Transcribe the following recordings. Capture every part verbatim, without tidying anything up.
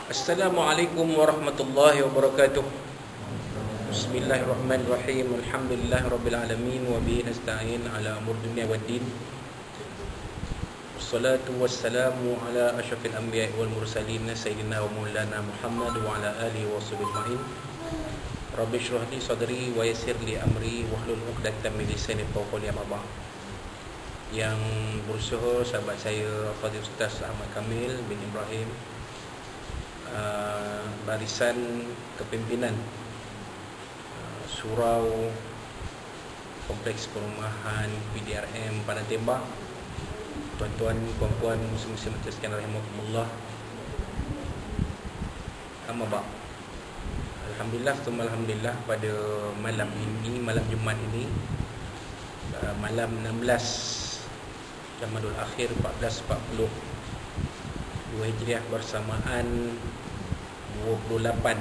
Assalamualaikum warahmatullahi wabarakatuh. Bismillahirrahmanirrahim. Alhamdulillahirabbil alamin wa bihi nasta'in ala umur dunya waddin. Wassalatu wassalamu ala asyrafil anbiya'i wal mursalin sayyidina wa maulana Muhammad wa ala alihi washabbihi ajma'in. Rabbi shrah li sadri wa yassir li amri wahlul 'uqdatam min lisani yafqahu qawli. Amma ba'd. Yang berusaha sahabat saya Fadil Ustaz Ahmad Kamil bin Ibrahim, Uh, barisan kepimpinan uh, surau kompleks perumahan P D R M Padang Tembak, tuan-tuan, puan-puan, muslim-muslim sekalian rahimakumullah. Amma ba'd. Alhamdulillah, summa alhamdulillah, pada malam ini, malam Jumaat ini, uh, malam enam belas Jamadul Akhir empat belas empat puluh dua Hijriah, bersamaan dua puluh lapan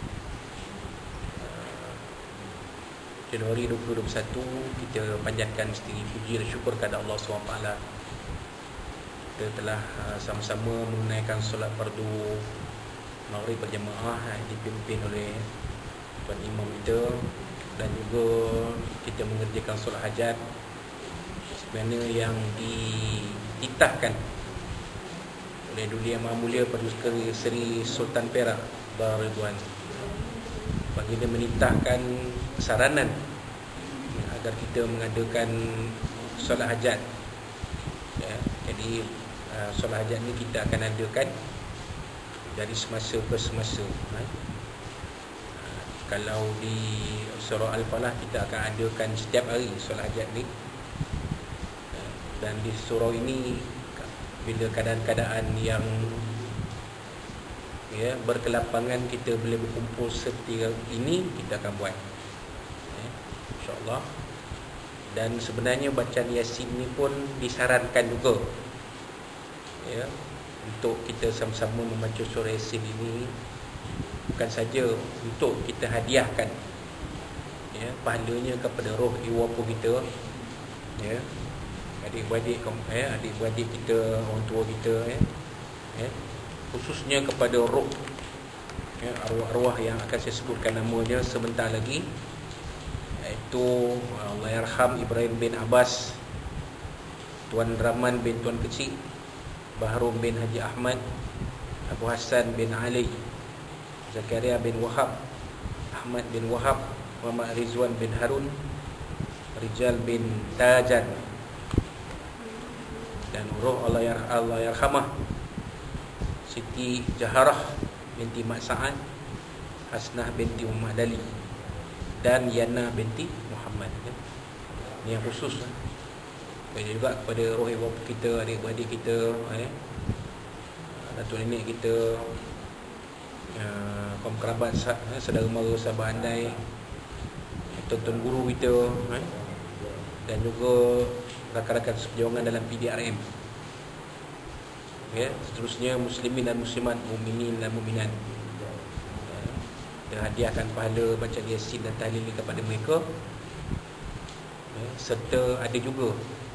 Januari dua ribu dua puluh satu, kita panjatkan setinggi puji dan syukur kepada Allah subhanahu wa taala. Kita telah uh, sama-sama menunaikan solat fardu maghrib berjemaah yang dipimpin oleh Tuan Imam kita, dan juga kita mengerjakan solat hajat sebenarnya yang dititahkan oleh Duli Yang Maha Mulia Paduka Seri Sultan Perak Darul Ridwan. Baginda menitahkan saranan agar kita mengadakan solat hajat, ya. Jadi uh, solat hajat ni kita akan adakan dari semasa ke semasa, ha? uh, Kalau di surau Al-Falah kita akan adakan setiap hari solat hajat ni, uh, dan di surau ini bila keadaan-keadaan yang ya berkelapangan kita boleh berkumpul seperti ini, kita akan buat, ya, insya-Allah. Dan sebenarnya bacaan Yasin ni pun disarankan juga, ya, untuk kita sama-sama membaca surah Yasin ini, bukan saja untuk kita hadiahkan, ya, pahalanya kepada roh ibu kita, ya, adik-beradik eh, adik-beradik kita, orang tua kita, eh, eh, khususnya kepada roh, ya, arwah-arwah yang akan saya sebutkan namanya sebentar lagi, iaitu Allahyarham Ibrahim bin Abbas, Tuan Rahman bin Tuan Kecil, Bahrum bin Haji Ahmad, Abu Hassan bin Ali, Zakaria bin Wahab, Ahmad bin Wahab, Muhammad Rizwan bin Harun, Rijal bin Tajan, dan roh Allahyarhamah Siti Jaharah binti Mat Sa'ad, Hasnah binti Muhammad Dali, dan Yana binti Muhammad, ya. Ini yang khusus, ya. Juga kepada roh ibu kita, adik-beradik kita, eh, datuk nenek kita, uh, kaum kerabat, eh, saudara mara, sahabat andai, tuan-tuan guru kita, eh, dan juga rakan-rakan seperjuangan dalam P D R M, ya, seterusnya muslimin dan muslimat, mukminin dan mukminat. Kita hadiahkan pahala baca Yasin dan tahlil kepada mereka, ya, serta ada juga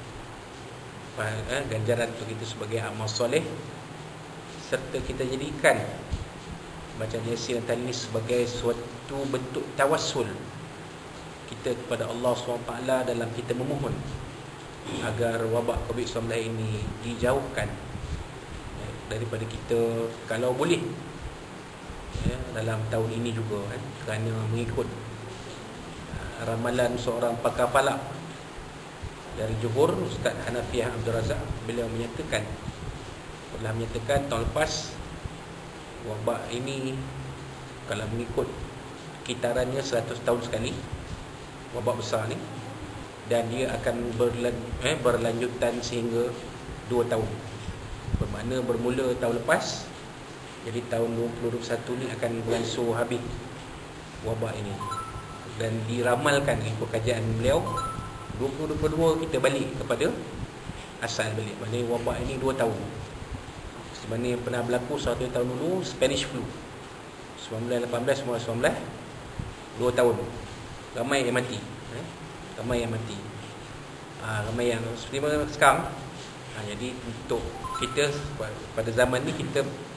eh, ganjaran untuk kita sebagai amal soleh, serta kita jadikan baca Yasin dan tahlil ini sebagai suatu bentuk tawassul kita kepada Allah subhanahu wa taala dalam kita memohon agar wabak covid sembilan belas ini dijauhkan, ya, daripada kita, kalau boleh, ya, dalam tahun ini juga, kan, kerana mengikut uh, ramalan seorang pakar falak dari Johor, Ustaz Hanafiah Abdul Razak, beliau menyatakan, telah menyatakan tahun lepas wabak ini kalau mengikut kitarannya seratus tahun sekali, wabak besar ni, dan dia akan berlan, eh, berlanjutan sehingga dua tahun. Bermakna bermula tahun lepas, jadi tahun dua ribu dua puluh satu ni akan beransur habis wabak ini. Dan diramalkan ikut kajian beliau, dua ribu dua puluh dua kita balik kepada asal balik. Maknanya wabak ini dua tahun. Sebenarnya pernah berlaku satu tahun dulu, Spanish flu sembilan belas lapan belas sembilan belas, dua tahun. Ramai yang mati, eh? Ramai yang mati, ha, ramai yang seperti mana sekarang, ha, jadi untuk kita pada zaman ni kita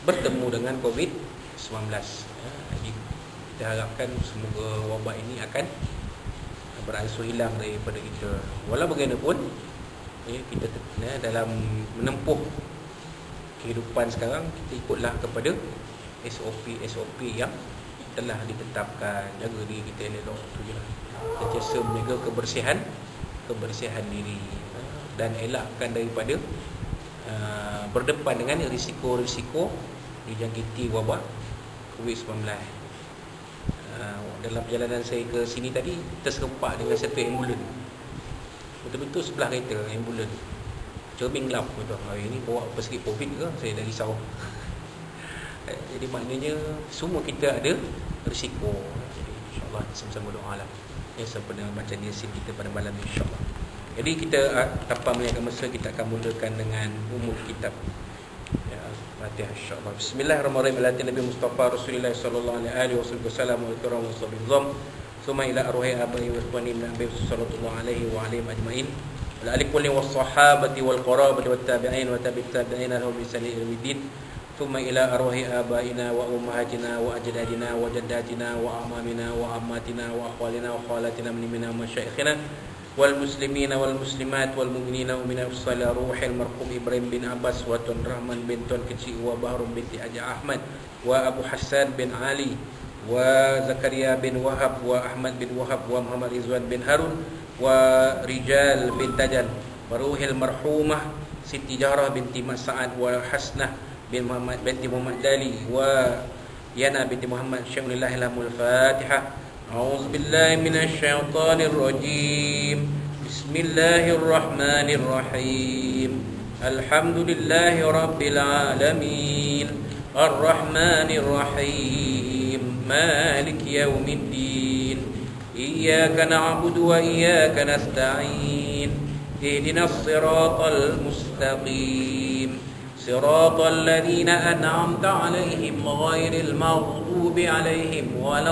bertemu dengan covid sembilan belas. Jadi kita harapkan semoga wabak ini akan beransur hilang daripada kita. Walau bagaimanapun, ya, kita ya, dalam menempuh kehidupan sekarang, kita ikutlah kepada S O P S O P yang telah ditetapkan. Jaga diri kita elok, tu je lah. Sentiasa menjaga kebersihan kebersihan diri dan elakkan daripada uh, berdepan dengan risiko-risiko dijangkiti wabak covid sembilan belas. Uh, dalam perjalanan saya ke sini tadi, terserempak dengan satu ambulan. Betul-betul sebelah kereta ambulan. Cermin gelap betul. Hari ni bawa apa sikit covid ke? Saya dah risau. Jadi maknanya semua kita ada risiko. Jadi insya-Allah sama-sama doa lah. Ya, sempena baca yasin kita pada malam ni, insya-Allah. Jadi kita tanpa melengahkan masa, kita akan mulakan dengan umul kitab. Ya, Fatihah insya-Allah. Bismillahirrahmanirrahim. Ala Nabi Mustafa Rasulullah sallallahu alaihi wasallam wa kiram wa sallam. Suma ila arwahi abai wa ikhwani min abi sallallahu alaihi wa alihi ajmain. Wa ali kulli was sahabati wal qarabati wat tabi'in wa tabi'it tabi'in lahum bi ihsan ila yaumil. ثم إلى أرواح آبائنا وأمهاتنا وأجدادنا وجداتنا وأعمامنا وعماتنا وأخوالنا وخالاتنا من منا ومشايخنا والمسلمين والمسلمات والمؤمنين ومن أفصال روح المرحوم إبراهيم بن عباس وتون رحمن بن تون كتشي وبهر بنت أجا أحمد وأبو حسان بن علي وزكريا بن وهب وأحمد بن وهب ومحمد رضوان بن هارون ورجال بن تجن وروح المرحومة ستي جهرة بنت مسعد وحسنة bin Muhammad binti Muhammad Dali wa Yana binti Muhammad Syai'ulillahi lahumul Fatihah. A'udzu billahi minasy syaithanir rajim. Bismillahirrahmanirrahim. Alhamdulillahi rabbil alamin. Arrahmanir rahim. Maliki yaumiddin. Iyyaka na'budu wa iyyaka nasta'in. Ihdinas siratal mustaqim. صراط الذين أنعمت عليهم غير المغضوب عليهم ولا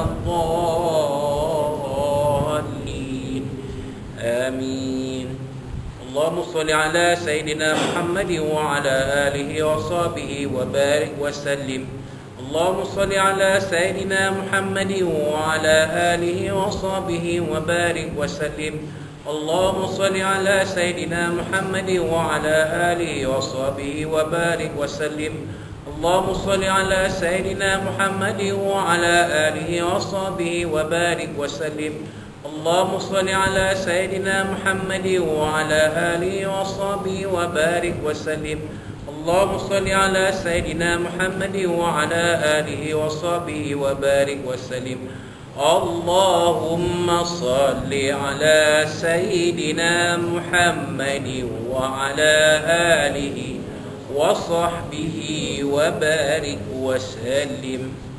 الضالين آمين. اللهم صل على سيدنا محمد وعلى آله وصحبه وبارك وسلم. اللهم صل على سيدنا محمد وعلى آله وصحبه وبارك وسلم. اللهم صل على سيدنا محمد وعلى آله وصحبه وبارك وسلم. اللهم صل على سيدنا محمد وعلى آله وصحبه وبارك وسلم. اللهم صل على سيدنا محمد وعلى آله وصحبه وبارك وسلم. اللهم صل على سيدنا محمد وعلى آله وصحبه وبارك وسلم. اللهم صل على سيدنا محمد وعلى آله وصحبه وبارك وسلم.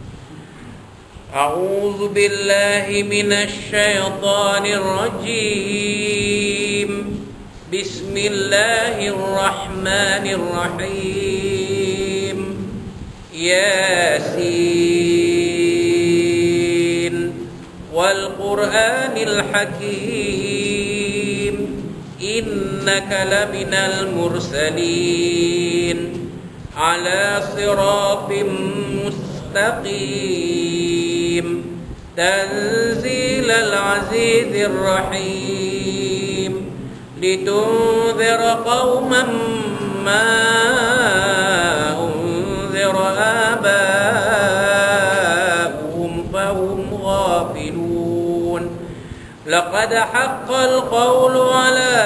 أعوذ بالله من الشيطان الرجيم. بسم الله الرحمن الرحيم. ياسين والقرآن الحكيم إنك لمن المرسلين على صراط مستقيم تنزيل العزيز الرحيم لتنذر قوما ما أنذر آباؤهم فهم غافلون. لقد حق القول على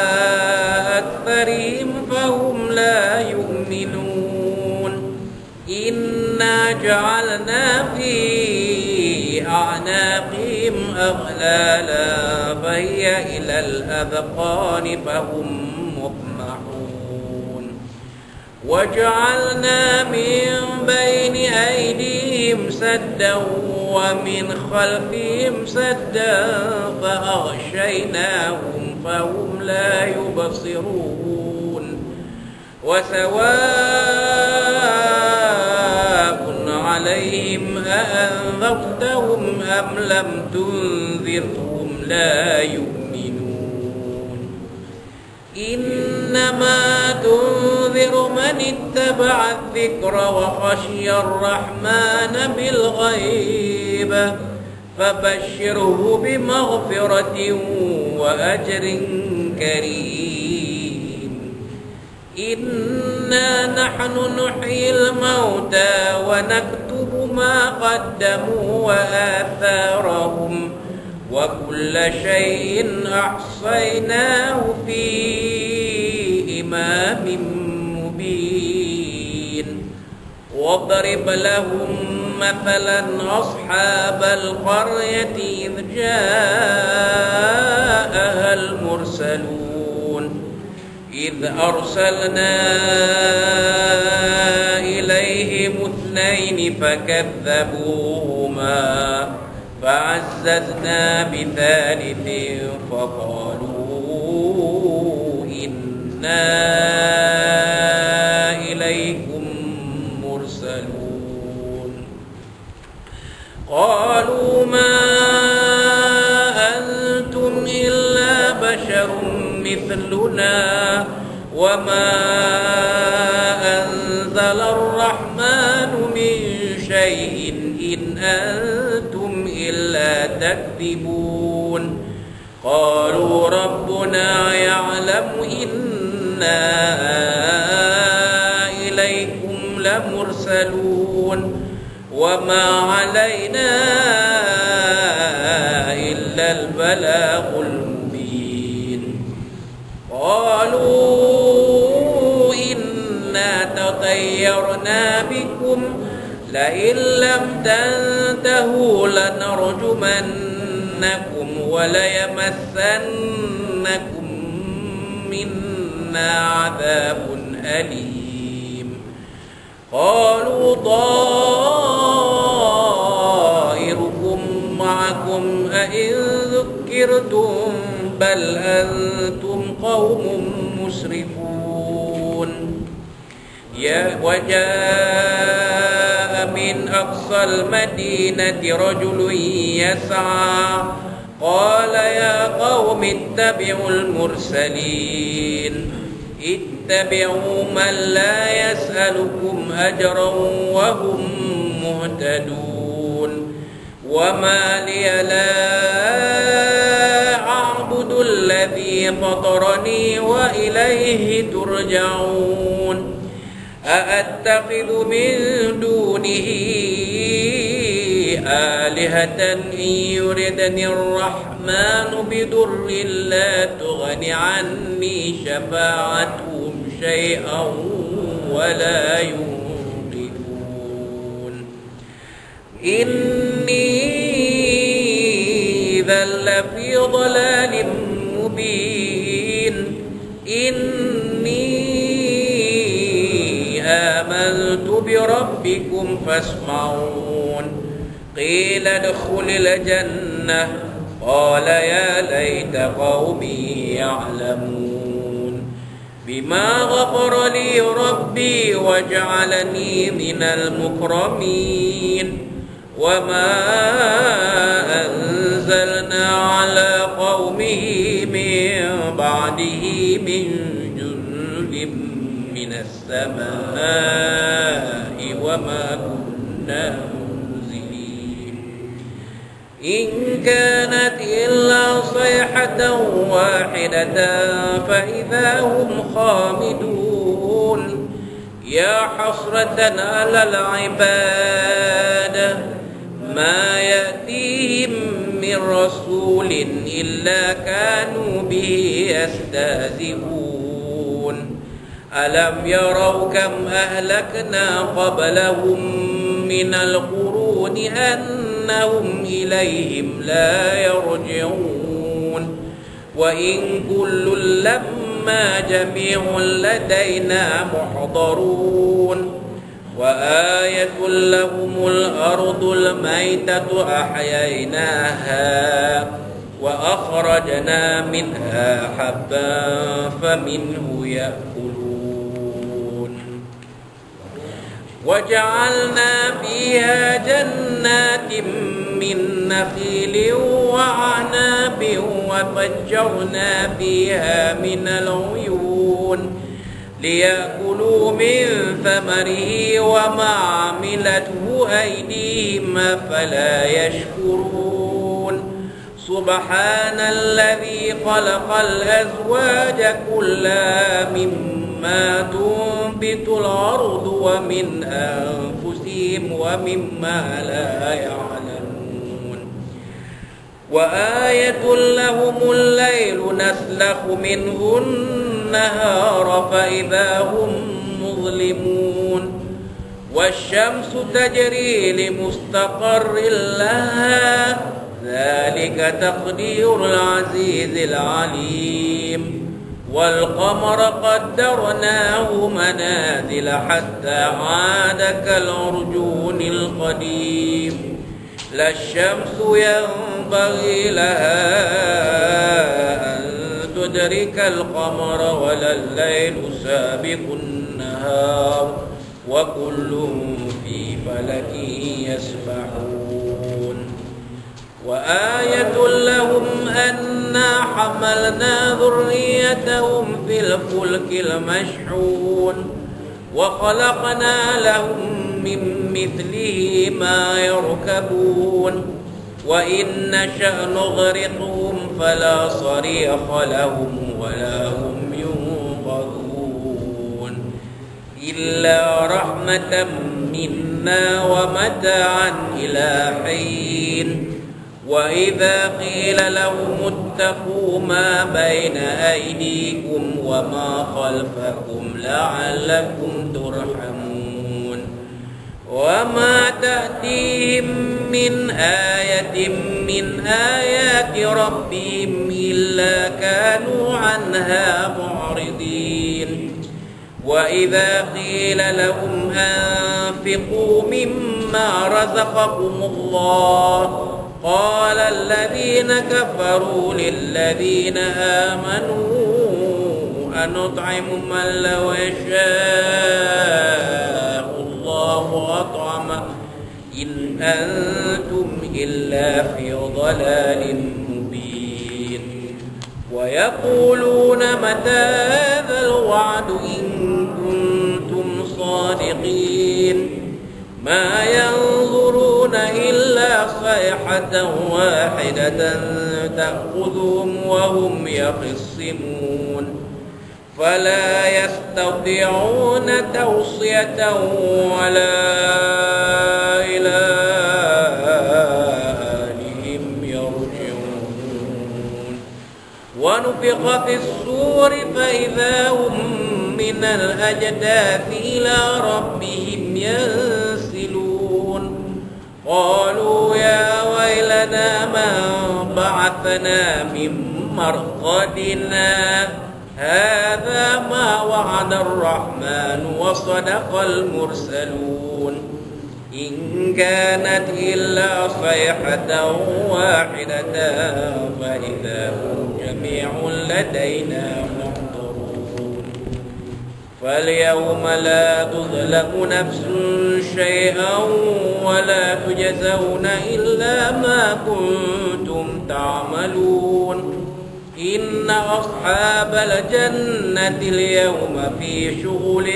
أكثرهم فهم لا يؤمنون. إنا جعلنا في أعناقهم أغلالا فهي إلى الأذقان فهم مقمحون. وجعلنا من بين أيديهم سدا ومن خلفهم سدا فأغشيناهم فهم لا يبصرون. وسواء عليهم أأنذرتهم أم لم تنذرهم لا يؤمنون. إنما تنذر من اتبع الذكر وخشي الرحمن بالغيب فبشره بمغفرة وأجر كريم إنا نحن نحيي الموتى ونكتب ما قدموا وآثارهم وكل شيء أحصيناه في إمام مبين واضرب لهم مثلا أصحاب القرية إذ جاءها المرسلون إذ أرسلنا إليهم اثنين فكذبوهما فعززنا بثالث فقالوا إنا إليكم مرسلون قالوا ما أنتم إلا بشر مثلنا وما أنزل الرحمن من شيء إن أنتم إلا تكذبون قالوا ربنا يعلم إنا إليكم لمرسلون وما علينا إلا البلاغ المبين قالوا إنا تطيرنا بكم لئن لم تنتهوا لنرجمنكم وليمسنكم منا عذاب أليم قالوا طائركم معكم أئن ذكرتم بل أنتم قوم مسرفون وجاء من أقصى المدينة رجل يسعى قال يا قوم اتبعوا المرسلين اتبعوا من لا يسألكم أجرا وهم مهتدون وما لي لا أعبد الذي فطرني وإليه ترجعون أأتخذ من دونه آلهة إن يردني الرحمن بضر لا تغن عني شفاعتهم شيئا ولا ينقذون إني إذا لفي ضلال مبين إني آمنت بربكم فاسمعون قيل ادخل الجنة قال يا ليت قومي يعلمون بما غفر لي ربي وجعلني من المكرمين وما أنزلنا على قومه من بعده من جند من السماء وما كنا منزلين إن كانت إلا صيحة واحدة فإذا هم خامدون يا حسرة على العباد ما يأتيهم من رسول إلا كانوا به يستهزئون ألم يروا كم أهلكنا قبلهم من القرون أنهم إليهم لا يرجعون وإن كل لما جميع لدينا محضرون وآية لهم الأرض الميتة أحييناها وأخرجنا منها حبا فمنه يأكلون وجعلنا فيها جنات من نخيل وعناب وفجرنا فيها من العيون ليأكلوا من ثمره وما عملته أيديهم أفلا يشكرون سبحان الذي خلق الأزواج كلها مما تنبت الأرض ومن أنفسهم ومما لا يعلمون وآية لهم الليل نسلخ منه النهار فإذا هم مظلمون والشمس تجري لمستقر لها ذلك تقدير العزيز العليم والقمر قدرناه منازل حتى عاد كالعرجون القديم لا الشمس ينبغي لها أن تدرك القمر ولا الليل سابق النهار وكل في فلك يسبحون وآية لهم أنا حملنا ذريتهم في الفلك المشحون وخلقنا لهم من مثله ما يركبون وإن نشأ نغرقهم فلا صريخ لهم ولا هم ينقذون إلا رحمة منا ومتاعا إلى حين وإذا قيل لهم اتقوا ما بين أيديكم وما خلفكم لعلكم ترحمون وما تأتيهم من آية من آيات ربهم إلا كانوا عنها معرضين وإذا قيل لهم أنفقوا مما رزقكم الله قال الذين كفروا للذين آمنوا أنطعم من لو يشاء الله أطعمه إن أنتم إلا في ضلال مبين ويقولون متى هذا الوعد إن كنتم صادقين ما ينظرون إلا صيحة واحدة تأخذهم وهم يخصمون فلا يستطيعون توصية ولا إلى أهلهم يرجعون ونفخ في الصور فإذا هم من الأجداث إلى ربهم ينسلون قالوا يا ويلنا من بعثنا من مرقدنا هذا ما وعد الرحمن وصدق المرسلون إن كانت إلا صيحة واحدة فإذا هم جميع لدينا محضرون فاليوم لا تظلم نفس شيئا ولا تجزون إلا ما كنتم تعملون إن أصحاب الجنة اليوم في شغل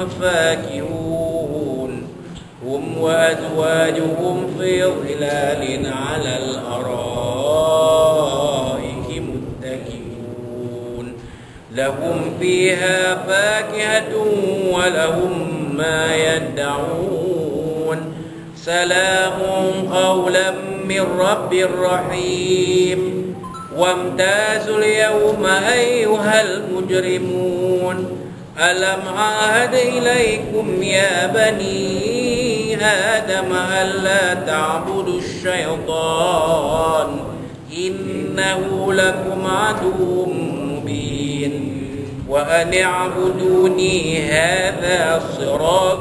فاكهون هم وأزواجهم في ظلال على الأرائك متكئون لهم فيها فاكهة ولهم ما يدعون سلام قولا من رب رحيم وامتازوا اليوم أيها المجرمون ألم عاهد إليكم يا بني آدم ألا تعبدوا الشيطان إنه لكم عدو مبين وأن اعبدوني هذا صراط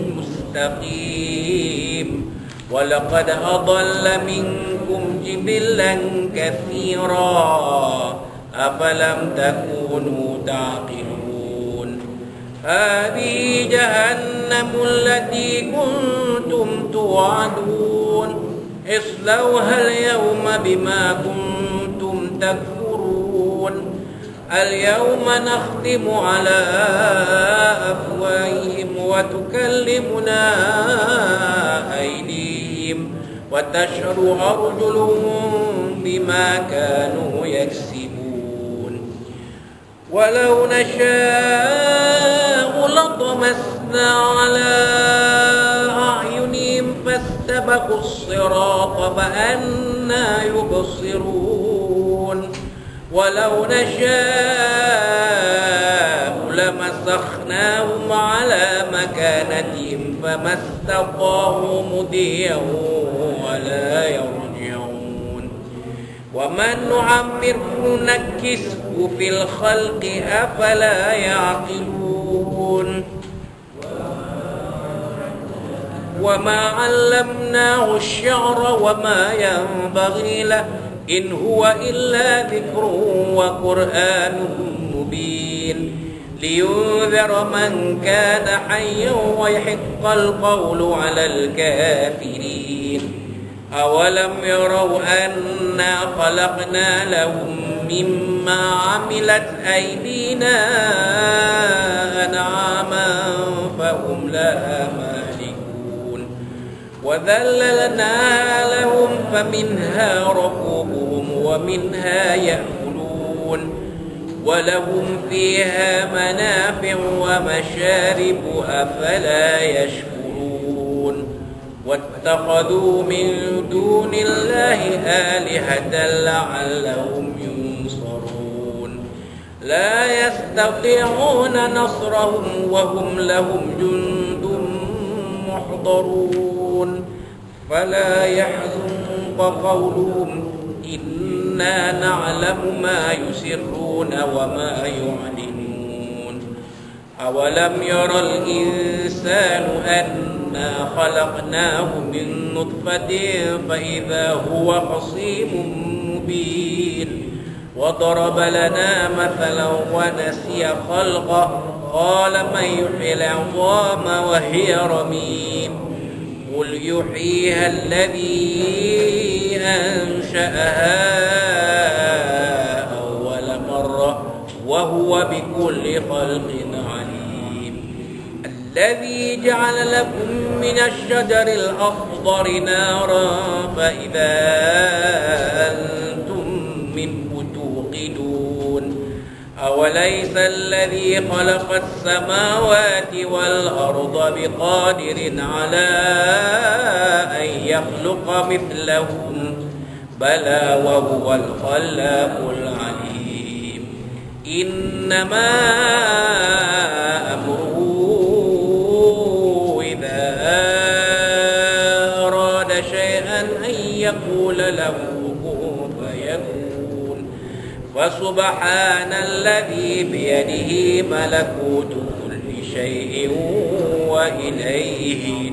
مستقيم ولقد أضل منكم جبلا كثيرا أفلم تكونوا تعقلون هذه جهنم التي كنتم توعدون اصلوها اليوم بما كنتم تكفرون اليوم نختم على أفواههم وتكلمنا أيديهم وتشهد أرجلهم بما كانوا يكسبون ولو نشاء لطمسنا على أعينهم فاستبقوا الصراط فأنى يبصرون ولو نشاء لمسخناهم على مكانتهم فما استطاعوا مضيا ولا يرجعون ومن نعمره نكسه في الخلق أفلا يعقلون وما علمناه الشعر وما ينبغي له إن هو إلا ذكر وقرآن مبين لينذر من كان حيا ويحق القول على الكافرين أولم يروا أنا خلقنا لهم مما عملت أيدينا أنعاما فهم لها مالكون وذللنا لهم فمنها ركوبهم ومنها يأكلون ولهم فيها منافع ومشارب أفلا يشكرون واتخذوا من دون الله آلهة لعلهم ينصرون لا يستطيعون نصرهم وهم لهم جند محضرون فلا يحزنك قولهم إنا نعلم ما يسرون وما يعلنون أولم ير الإنسان أنا خلقناه من نطفة فإذا هو خصيم مبين وضرب لنا مثلا ونسي خلقه قال من يحيي العظام وهي رميم قل يحييها الذي أنشأها أول مرة وهو بكل خلق عليم الذي جعل لكم من الشجر الأخضر نارا فإذا أنتم منه توقدون أوليس الذي خلق السماوات والأرض بقادر على أن يخلق مثلهم بلى وهو الخلاق العليم إنما أمره إذا أراد شيئا أن يقول له كن فيكون فسبحان الذي بيده ملكوت كل شيء وإليه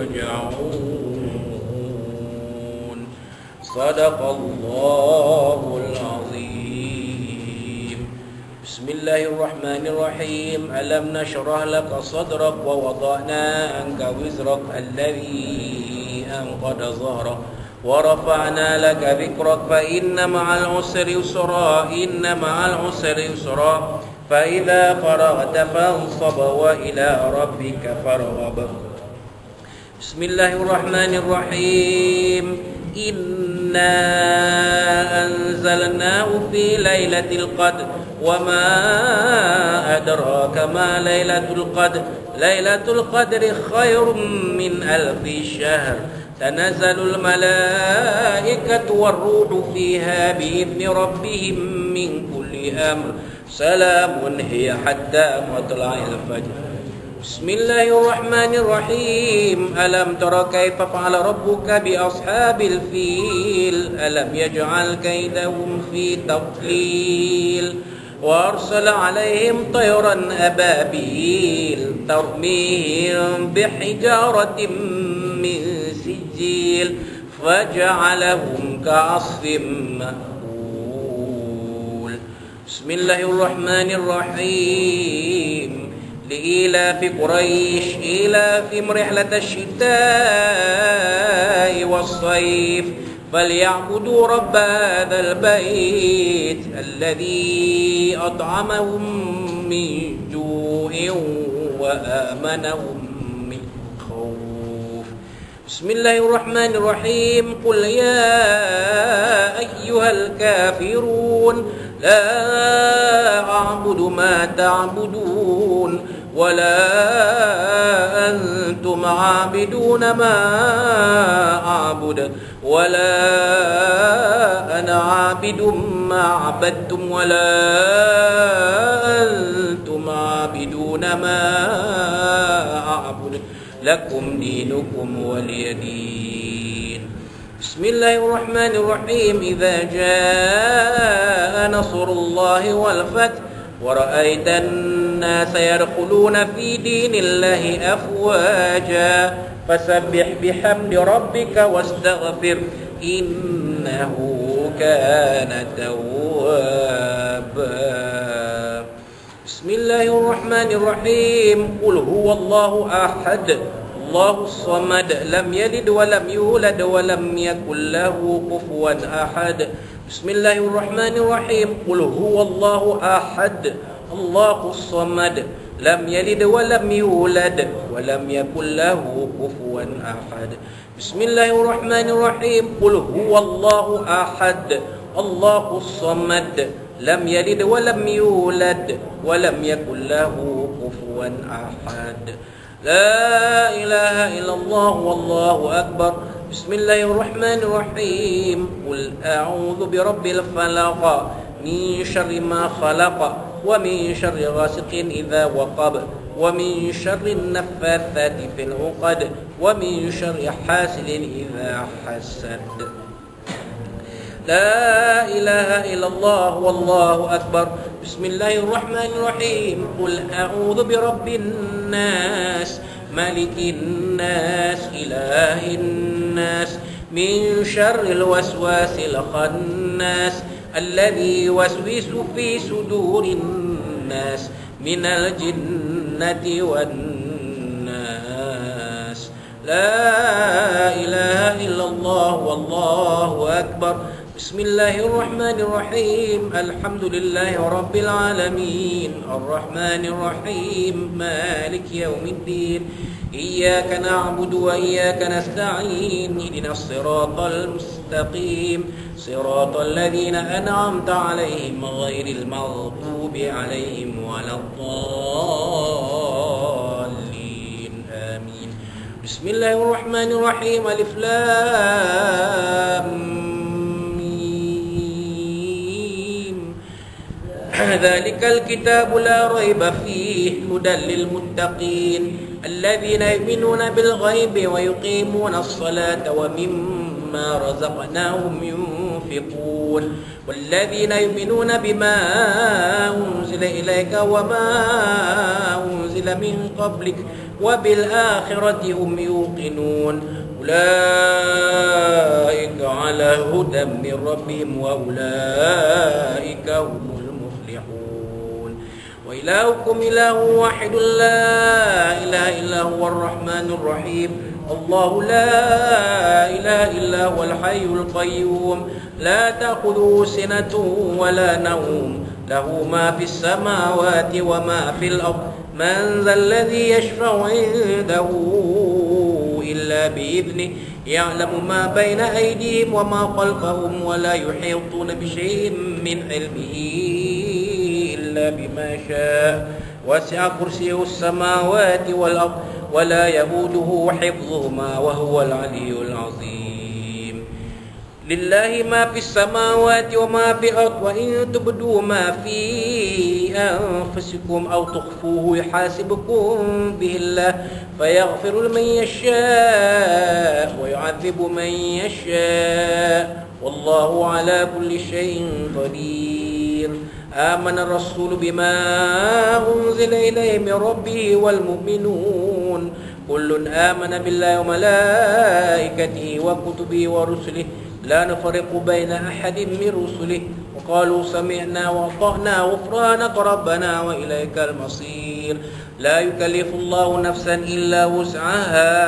ترجعون صدق الله العظيم بسم الله الرحمن الرحيم ألم نشرح لك صدرك ووضعنا عنك وزرك الذي أنقض ظهرك ورفعنا لك ذكرك فإن مع العسر يسرا إن مع العسر يسرا فإذا فرغت فانصب وإلى ربك فارغب بسم الله الرحمن الرحيم إنا أنزلناه في ليلة القدر وما أدراك ما ليلة القدر ليلة القدر خير من ألف شهر تنزل الملائكة والروح فيها بإذن ربهم من كل أمر سلام هي حتى مطلع الفجر بسم الله الرحمن الرحيم ألم تر كيف فعل ربك بأصحاب الفيل ألم يجعل كيدهم في تضليل وأرسل عليهم طيرا أبابيل ترميهم بحجارة من سجيل فجعلهم كعصف مأكول بسم الله الرحمن الرحيم لإيلاف قريش إيلافهم رحلة الشتاء والصيف فليعبدوا رب هذا البيت الذي أطعمهم من جوع وآمنهم من خوف. بسم الله الرحمن الرحيم. قل يا أيها الكافرون لا أعبد ما تعبدون ولا أنتم عابدون ما أعبد ولا أنا عابد ما عبدتم ولا أنتم عابدون ما أعبد لكم دينكم ولي دين. بسم الله الرحمن الرحيم. إذا جاء نصر الله والفتح ورأيت الناس يدخلون في دين الله أفواجا فسبح بحمد ربك واستغفر إنه كان توابا. بسم الله الرحمن الرحيم. قل هو الله أحد الله الصمد لم يلد ولم يولد ولم يكن له كفوا أحد. بسم الله الرحمن الرحيم. قل هو الله أحد الله الصمد لم يلد ولم يولد ولم يكن له كفوا أحد. بسم الله الرحمن الرحيم. قل هو الله أحد الله الصمد لم يلد ولم يولد ولم يكن له كفوا أحد. لا إله إلا الله والله أكبر. بسم الله الرحمن الرحيم. قل أعوذ برب الفلق من شر ما خلق ومن شر غاسق إذا وقب ومن شر النفاثات في العقد ومن شر حاسد إذا حسد. لا إله إلا الله والله أكبر. بسم الله الرحمن الرحيم. قل أعوذ برب الناس ملك الناس إله الناس من شر الوسواس الخناس الذي يوسوس في صدور الناس من الجنة والناس. لا إله إلا الله والله أكبر. بسم الله الرحمن الرحيم. الحمد لله رب العالمين الرحمن الرحيم مالك يوم الدين إياك نعبد وإياك نستعين اهدنا الصراط المستقيم صراط الذين أنعمت عليهم غير المغضوب عليهم ولا الضالين آمين. بسم الله الرحمن الرحيم. ألف لام ذلك الكتاب لا ريب فيه هدى للمتقين الذين يؤمنون بالغيب ويقيمون الصلاة ومما رزقناهم ينفقون والذين يؤمنون بما أنزل إليك وما أنزل من قبلك وبالآخرة هم يوقنون أولئك على هدى من ربهم وأولئك هم وإلهكم إله واحد لا إله إلا هو الرحمن الرحيم. الله لا إله إلا هو الحي القيوم لا تأخذه سنة ولا نوم له ما في السماوات وما في الأرض من ذا الذي يشفع عنده إلا بإذنه يعلم ما بين أيديهم وما خلفهم ولا يحيطون بشيء من علمه إلا بما شاء وسع كرسيه السماوات والأرض ولا يئوده حفظهما وهو العلي العظيم. لله ما في السماوات وما في الأرض وإن تبدوا ما في أنفسكم أو تخفوه يحاسبكم به الله فيغفر لمن يشاء ويعذب من يشاء والله على كل شيء قدير. آمن الرسول بما أنزل إليه من ربه والمؤمنون كل آمن بالله وملائكته وكتبه ورسله لا نفرق بين أحد من رسله وقالوا سمعنا وأطعنا غفرانك ربنا وإليك المصير. لا يكلف الله نفسا إلا وسعها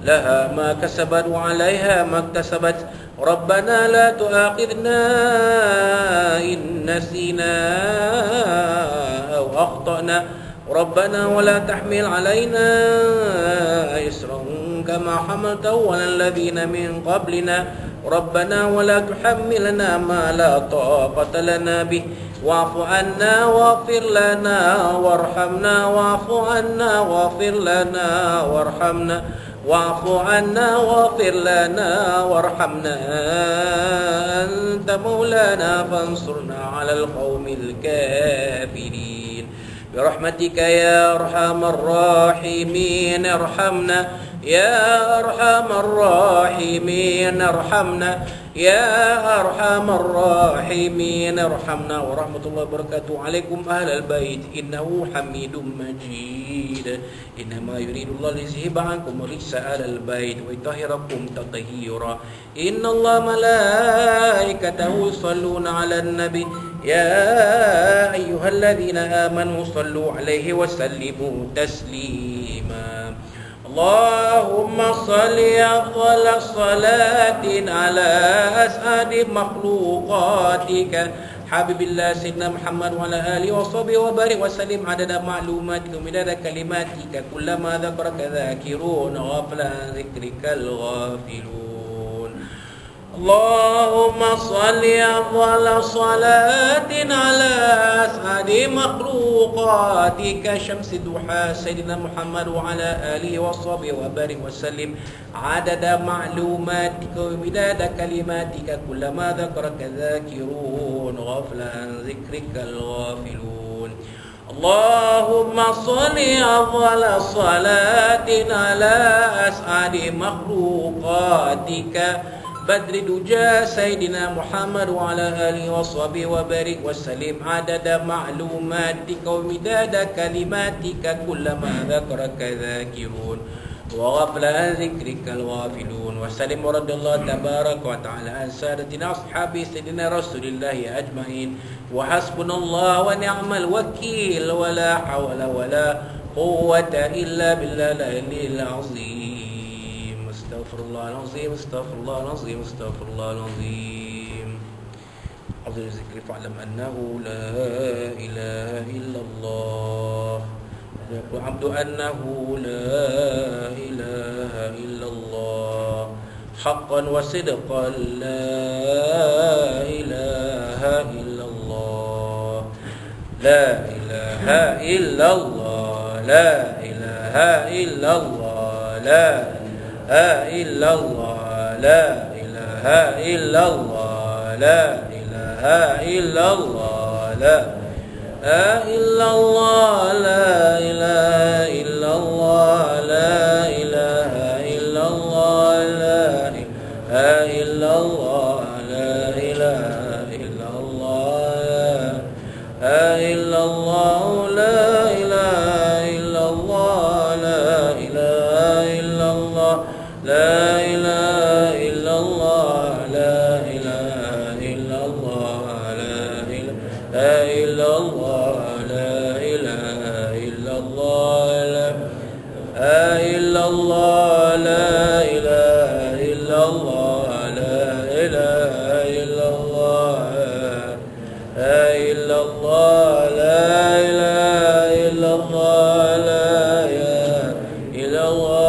لها ما كسبت وعليها ما اكتسبت ربنا لا تؤاخذنا إن نسينا أو أخطأنا ربنا ولا تحمل علينا إصرا كما حملته على الذين من قبلنا ربنا ولا تحملنا ما لا طاقة لنا به واعف عنا واغفر لنا وارحمنا واعف عنا واغفر لنا وارحمنا واعف عنا واغفر لنا وارحمنا أنت مولانا فانصرنا على القوم الكافرين برحمتك يا أرحم الراحمين ارحمنا يا أرحم الراحمين ارحمنا يا أرحم الراحمين ارحمنا ورحمة الله وبركاته عليكم أهل البيت إنه حميد مجيد إنما يريد الله ليذهب عنكم الرجس أهل البيت ويطهركم تطهيرا إن الله ملائكته يصلون على النبي يا أيها الذين آمنوا صلوا عليه وسلموا تسليما اللهم صل أفضل الصلاة على أسعد مخلوقاتك حبيب الله سيدنا محمد وعلى آله وصحبه وبارك وسلم عدد معلوماتك ومداد كلماتك كلما ذكرك ذاكرون غافل عن ذكرك الغافلون اللهم صل أفضل صلاة على أسعد مخلوقاتك شمس الضحى سيدنا محمد وعلى آله وصحبه وبارك وسلم عدد معلوماتك ومداد كلماتك كلما ذكرك ذاكرون غافل عن ذكرك الغافلون اللهم صل أفضل صلاة على أسعد مخلوقاتك بدر دجى سيدنا محمد وعلى آله وصحبه وبارك وسلم عدد معلوماتك ومداد كلماتك كلما ذكرك ذاكرون وغفل عن ذكرك الغافلون وسلم ورد الله تبارك وتعالى عن سادتنا أصحاب سيدنا رسول الله أجمعين وحسبنا الله ونعم الوكيل ولا حول ولا قوة إلا بالله العلي العظيم استغفر الله العظيم استغفر الله العظيم استغفر الله العظيم عظيم الذكر فاعلم أنه لا إله إلا الله وعبد أنه لا إله إلا الله حقا وصدقا لا إله إلا الله لا إله إلا الله لا إله إلا الله لا إلا الله لا إله إلا الله لا إله إلا الله لا إلا الله لا إله إلا الله لا إله إلا الله لا إله إلا الله لا إله إلا الله لا إلا الله لا إله إلا الله لا إله إلا الله لا إله إلا الله لا إله إلا الله لا إله إلا الله لا إله إلا الله لا إلا الله لا إله إلا الله لا إله إلا الله لا إلا الله لا إله إلا الله لا إله إلا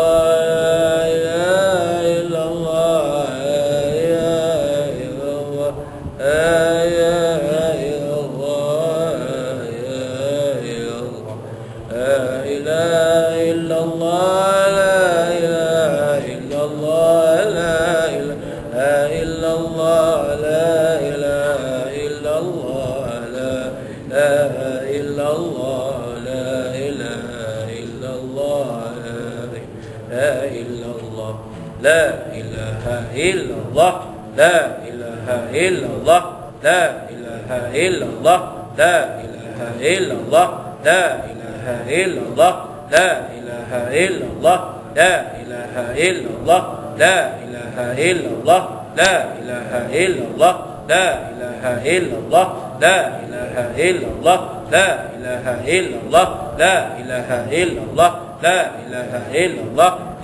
لا إله إلا الله لا إله إلا الله لا إله إلا الله لا إله إلا الله لا إله إلا الله لا إله إلا الله لا إله إلا الله لا إله إلا الله لا إله إلا الله لا إله إلا الله لا إله إلا الله لا إله إلا الله لا إله إلا الله لا إله إلا الله لا إله إلا الله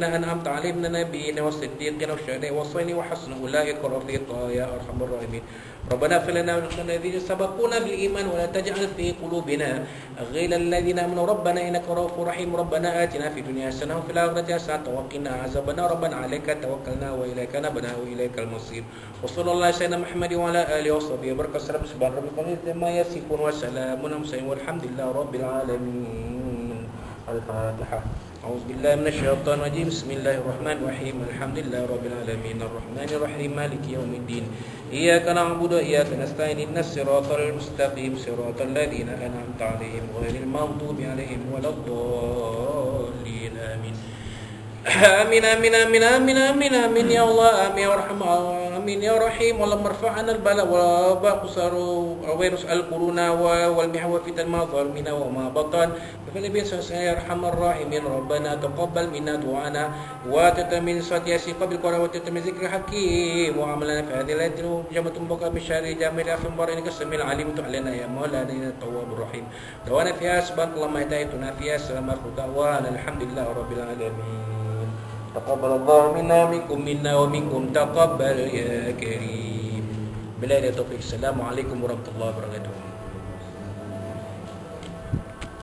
الذين أنعمت عليهم من النبيين والصديقين والشهداء والصالحين وحسن أولئك رفيقا يا أرحم الراحمين ربنا اغفر لنا ولإخواننا الذين سبقونا بالإيمان ولا تجعل في قلوبنا غير الذين آمنوا ربنا إنك رؤوف رحيم ربنا آتنا في الدنيا حسنة وفي الآخرة حسنة وقنا عذاب النار ربنا عليك توكلنا وإليك نبنا وإليك المصير وصلى الله على سيدنا محمد وعلى آله وصحبه وبارك وسلم سبحان ربك ما يصفون وسلام على المرسلين والحمد لله رب العالمين الفاتحة أعوذ بالله من الشيطان الرجيم بسم الله الرحمن الرحيم الحمد لله رب العالمين الرحمن الرحيم مالك يوم الدين إياك نعبد وإياك نستعين اهدنا الصراط المستقيم صراط الذين أنعمت عليهم غير المغضوب عليهم ولا الضالين آمين آمين آمين آمين آمين آمين آمين يا الله آمين يا رحمن آمين يا رحيم اللهم ارفع عنا البلاء والوباء وفيروس الكورونا والمحن والفتن ما ظهر منها وما بطن فالنبي صلى الله عليه وسلم يا ارحم الراحمين ربنا تقبل منا دعانا وتتمن صلاه ياسين قبل القرآن وتتمن ذكر حكيم وعملنا في هذه الليله جمعة بقى بشهر جامع في مبارك السميع العليم وتب علينا يا مولانا التواب الرحيم دعوانا فيها سبحانك اللهم هدايتنا فيها سلامات دعوانا الحمد لله رب العالمين تقبل الله منا منكم منا ومنكم تقبل يا كريم بالله التوفيق السلام عليكم ورحمة الله وبركاته